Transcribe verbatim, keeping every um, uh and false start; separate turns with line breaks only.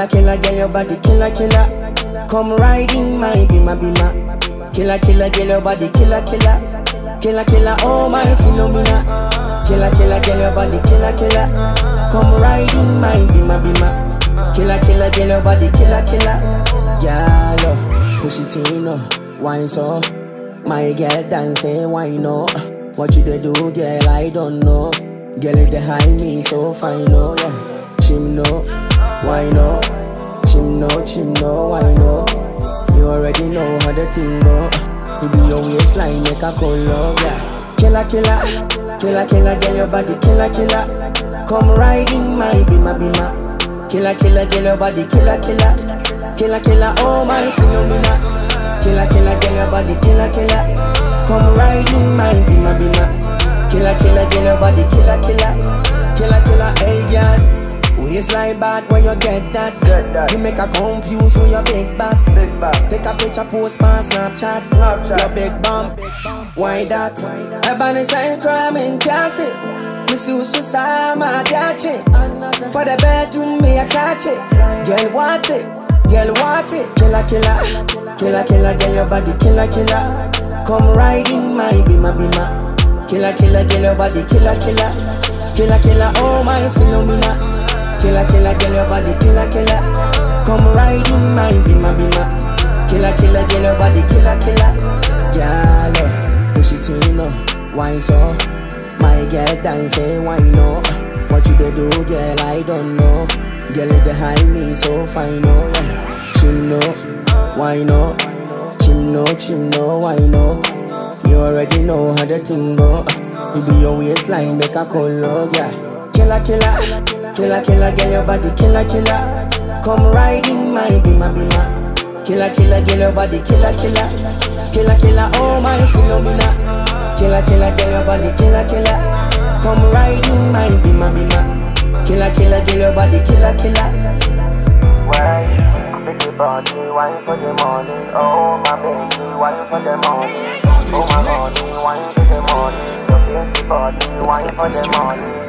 Killer, killer, girl, your body, killer, killer. Come riding my bima, bima. Killer, killer, girl, your body, killer, killer. Killer, killer, oh my Philomena. Killer, killer, girl, your body, killer, killer. Come riding my bima, bima. Killer, killer, girl, your body, killer, killer. Girl, push it in, oh, wine so. My girl dance, why no? What you they do, girl, I don't know. Girl, they hide me so fine, oh yeah. Chim no, why no? Chim no, chim no, why no? You already know how the thing go. You be your waistline, make a call love, yeah. Killer, killer, killer, killer, girl, your body, killer, killer. Come riding my bima, bima. Killer, killer, girl, your body, killer, killer. Killer, killer, oh my Philomena. Killer, killer, girl, your body, killer, killer. Come riding my bima, bima. Killer, killer, girl, your body, killer, killer. Killer, killer, hey girl. Waistline bad when you get that. get that. You make her confused when you big back. Big back. Take a picture, post my Snapchat. Snapchat. Your big bump. Why that? I ban a sign crime in Cassie. Miss you so my dachi. For the bedroom, me a catch it. Girl, want it. Girl, want it. Killer, killer. Killer, killer, girl, your body, killer, killer. Come riding my bima, bima. Killer, killer, girl, your body, killer, killer. Killer, killer, oh my Philomena. Killer, killer, girl, your body, killer, killer. Come riding my bima, bima. Killer, killer, girl, your body, killer, killer. Girl, push it in, oh, wine so. My girl dance, why no? What you they do, girl, I don't know. Girl, they hide me so fine, oh yeah. Chim no, why no? Chim no, chim no, why no? You already know how the thing go. You be your waistline, make a call love, yeah. Killer, killer, killer, killer, girl, your body, killer, killer. Come riding my bima, bima. Killer, killer, girl, your body, killer, killer. Killer, killer, oh my Philomena. Killer, killer, girl, your body, killer, killer. Come riding my bima, bima. Killer, killer, girl, your body, killer, killer.
Why? Big body, wine for the morning. Oh my baby, wine for the morning. Oh my body, wine for the morning. Your big body, wine for the morning.